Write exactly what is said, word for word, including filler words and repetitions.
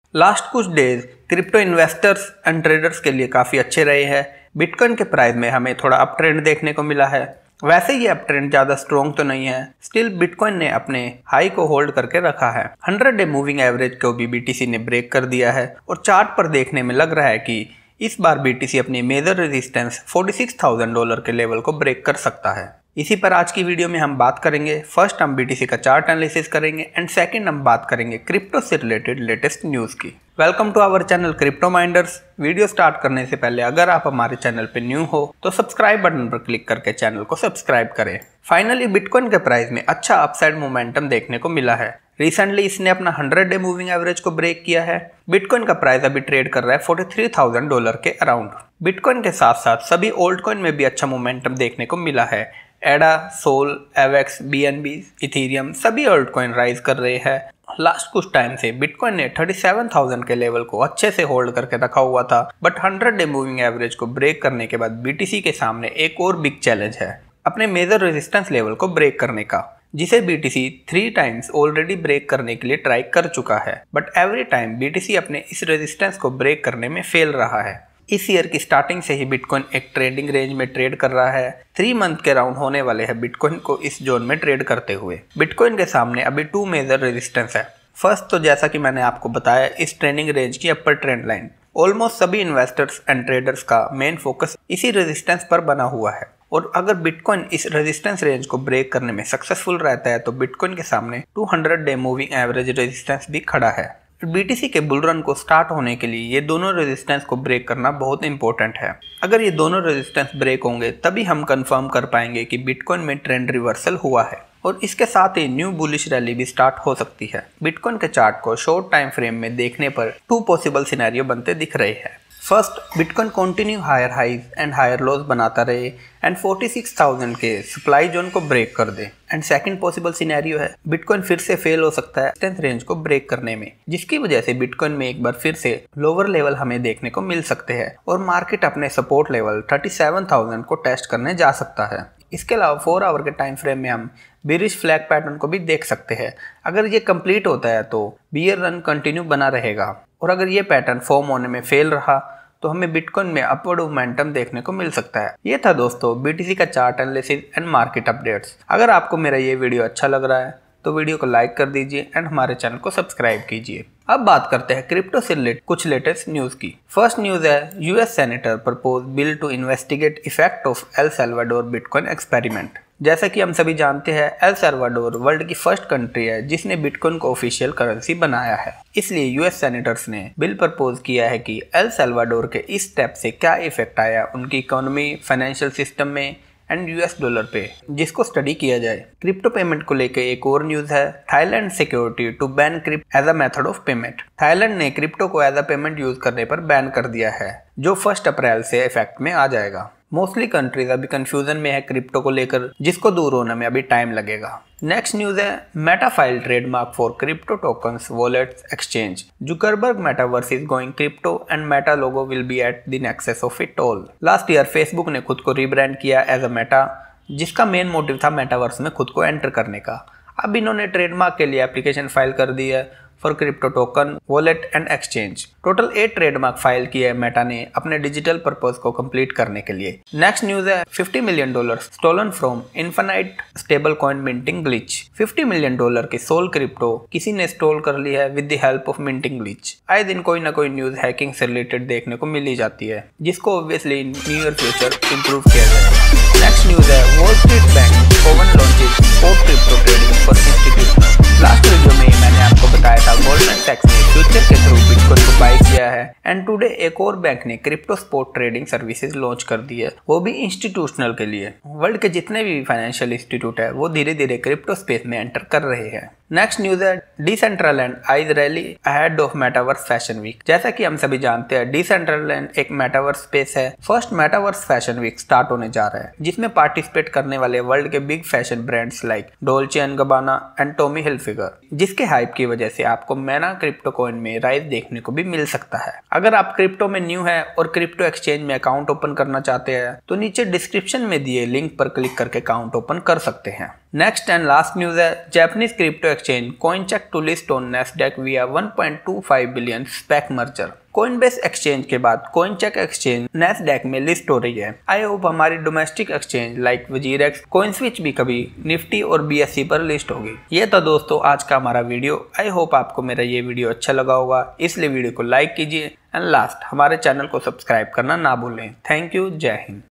Last कुछ days crypto investors and traders के लिए काफ़ी अच्छे रहे हैं। बिटकॉइन के प्राइस में हमें थोड़ा अप ट्रेंड देखने को मिला है। वैसे ये अप ट्रेंड ज़्यादा स्ट्रॉन्ग तो नहीं है, स्टिल बिटकॉइन ने अपने हाई को होल्ड करके रखा है। हंड्रेड डे मूविंग एवरेज को भी बीटीसी ने ब्रेक कर दिया है और चार्ट पर देखने में लग रहा है कि इस बार बीटीसी अपनी major resistance forty six thousand dollar के लेवल को ब्रेक कर सकता है। इसी पर आज की वीडियो में हम बात करेंगे। फर्स्ट हम बीटीसी का चार्ट एनालिसिस करेंगे एंड सेकंड हम बात करेंगे क्रिप्टो से रिलेटेड लेटेस्ट न्यूज़ की। Welcome to our channel crypto minders. Video start करने से पहले अगर आप हमारे चैनल पे न्यू हो तो सब्सक्राइब बटन पर क्लिक करके चैनल को सब्सक्राइब करें। फाइनली बिटकॉइन के प्राइस में अच्छा अपसाइड मोमेंटम देखने को मिला है। रिसेंटली इसने अपना हंड्रेड डे मूविंग एवरेज को ब्रेक किया है। बिटकॉइन का प्राइस अभी ट्रेड कर रहा है फोर्टी थ्री थाउजेंड डॉलर के अराउंड। बिटकॉइन के साथ साथ सभी ओल्ड कॉइन में भी अच्छा मोमेंटम देखने को मिला है। ADA, SOL, AVAX, BNB, Ethereum सभी ओल्ड कॉइन राइज कर रहे हैं। लास्ट कुछ टाइम से बिटकॉइन ने थर्टी सेवन थाउजेंड के लेवल को अच्छे से होल्ड करके रखा हुआ था, but hundred day moving average को ब्रेक करने के बाद बीटीसी के सामने एक और बिग चैलेंज है अपने मेजर रेजिस्टेंस लेवल को ब्रेक करने का, जिसे BTC three times already break करने के लिए ट्राई कर चुका है, बट एवरी टाइम बीटीसी अपने इस रेजिस्टेंस को ब्रेक करने में फेल रहा है। इस ईयर की स्टार्टिंग से ही बिटकॉइन एक ट्रेडिंग रेंज में ट्रेड कर रहा है। थ्री मंथ के राउंड होने वाले हैं बिटकॉइन को इस जोन में ट्रेड करते हुए। बिटकॉइन के सामने अभी टू मेजर रेजिस्टेंस है। फर्स्ट तो जैसा कि मैंने आपको बताया, इस ट्रेंडिंग रेंज की अपर ट्रेंड लाइन। ऑलमोस्ट सभी इन्वेस्टर्स एंड ट्रेडर्स का मेन फोकस इसी रेजिस्टेंस पर बना हुआ है और अगर बिटकॉइन इस रेजिस्टेंस रेंज को ब्रेक करने में सक्सेसफुल रहता है तो बिटकॉइन के सामने two hundred day moving average resistance भी खड़ा है। बीटीसी के बुल रन को स्टार्ट होने के लिए ये दोनों रेजिस्टेंस को ब्रेक करना बहुत इंपॉर्टेंट है। अगर ये दोनों रेजिस्टेंस ब्रेक होंगे तभी हम कंफर्म कर पाएंगे कि बिटकॉइन में ट्रेंड रिवर्सल हुआ है और इसके साथ ही न्यू बुलिश रैली भी स्टार्ट हो सकती है। बिटकॉइन के चार्ट को शॉर्ट टाइम फ्रेम में देखने पर टू पॉसिबल सिनेरियो बनते दिख रहे हैं। First, bitcoin continue higher highs and higher lows बनाता रहे एंड फोर्टी सिक्स थाउजेंड के सप्लाई जोन को ब्रेक कर दे। एंड सेकंड पॉसिबल सिनेरियो है बिटकॉइन फिर से फेल हो सकता है रेजिस्टेंस रेंज को ब्रेक करने में, जिसकी वजह से बिटकॉइन में एक बार फिर से लोअर लेवल हमें देखने को मिल सकते हैं और मार्केट अपने support level thirty seven thousand को टेस्ट करने जा सकता है। इसके अलावा फोर आवर के टाइम फ्रेम में हम बेरिश फ्लैग पैटर्न को भी देख सकते हैं। अगर ये कंप्लीट होता है तो बियर रन कंटिन्यू बना रहेगा और अगर ये पैटर्न फॉर्म होने में फेल रहा तो हमें बिटकॉइन में अपवर्ड मोमेंटम देखने को मिल सकता है। ये था दोस्तों बीटीसी का chart analysis and market updates. अगर आपको मेरा ये वीडियो अच्छा लग रहा है तो वीडियो को लाइक कर दीजिए एंड हमारे चैनल को सब्सक्राइब कीजिए। अब बात करते हैं क्रिप्टो से रिलेटेड कुछ लेटेस्ट न्यूज की। फर्स्ट न्यूज है, US senator propose bill to investigate effect of El Salvador bitcoin experiment. जैसा कि हम सभी जानते हैं, एल साल्वाडोर वर्ल्ड की फर्स्ट कंट्री है जिसने बिटकॉइन को ऑफिशियल करेंसी बनाया है। इसलिए यूएस सेनेटर्स ने बिल प्रपोज किया है कि एल साल्वाडोर के इस स्टेप से क्या इफेक्ट आया उनकी इकोनॉमी, फाइनेंशियल सिस्टम में एंड यूएस डॉलर पे, जिसको स्टडी किया जाए। क्रिप्टो पेमेंट को लेकर एक और न्यूज है, Thailand security to ban crypto as a method of payment. Thailand ने क्रिप्टो को एज अ पेमेंट यूज करने पर बैन कर दिया है, जो फर्स्ट अप्रैल से इफेक्ट में आ जाएगा। मोस्टली कंट्रीज अभी कंफ्यूजन में है क्रिप्टो को लेकर, जिसको दूर होने में अभी टाइम लगेगा। नेक्स्ट न्यूज है, Meta file trademark for crypto tokens wallets exchange. Zuckerberg metaverse is going crypto and Meta logo will be at the nexus of it all. Last year Facebook ने खुद को रीब्रांड किया as a Meta, जिसका main motive था metaverse में खुद को enter करने का। अब इन्होंने ट्रेडमार्क के लिए एप्लीकेशन फाइल कर दी है for crypto token, wallet and exchange. Total eight trademark file किए है मेटा ने अपने डिजिटल पर्पस को कंप्लीट करने के लिए। नेक्स्ट न्यूज है, fifty million dollar stolen from infinite stablecoin minting glitch. Fifty million dollar की सोल क्रिप्टो किसी ने स्टोल कर ली है with the help of minting glitch. आए दिन कोई ना कोई न्यूज हैकिंग से रिलेटेड देखने को मिल ही जाती है, जिसको obviously new year future improve किया जाएगा। नेक्स्ट न्यूज है, Wall Street bank Cowen launches spot crypto trading for institutional. Last video में मैंने आपको बताया था गोल्डमैन सैक्स ने फ्यूचर के थ्रू बिटकॉइन को बाय किया है एंड टुडे एक और बैंक ने crypto spot trading services launch कर दी है, वो भी इंस्टीट्यूशनल के लिए। वर्ल्ड के जितने भी फाइनेंशियल इंस्टीट्यूट है वो धीरे धीरे क्रिप्टो स्पेस में एंटर कर रहे हैं। नेक्स्ट न्यूज है, Decentraland eyes rally ahead of metaverse fashion week. जैसा कि हम सभी जानते हैं, डिसेंट्रलैंड एक मेटावर्स स्पेस है। First metaverse fashion week start होने जा रहा है, जिसमें पार्टिसिपेट करने वाले वर्ल्ड के big fashion brands like Dolce and Gabbana and Tommy Hilfiger, जिसके हाइप की वजह से आपको मैना क्रिप्टो कॉइन में राइज देखने को भी मिल सकता है। अगर आप क्रिप्टो में न्यू है और क्रिप्टो एक्सचेंज में अकाउंट ओपन करना चाहते हैं तो नीचे डिस्क्रिप्शन में दिए लिंक पर क्लिक करके अकाउंट ओपन कर सकते हैं। नेक्स्ट एंड लास्ट न्यूज है, Japanese crypto exchange Coincheck to list on Nasdaq via one point two five billion SPAC merger. Coinbase exchange के बाद कॉइनचेक एक्सचेंज नैस्डैक में लिस्ट हो रही है। आई होप हमारी domestic exchange like WazirX, CoinSwitch भी कभी निफ्टी और बीएसई पर लिस्ट होगी। ये तो दोस्तों आज का हमारा वीडियो। आई होप आपको मेरा ये वीडियो अच्छा लगा होगा, इसलिए वीडियो को लाइक कीजिए एंड लास्ट हमारे चैनल को सब्सक्राइब करना ना भूलें। थैंक यू, जय हिंद।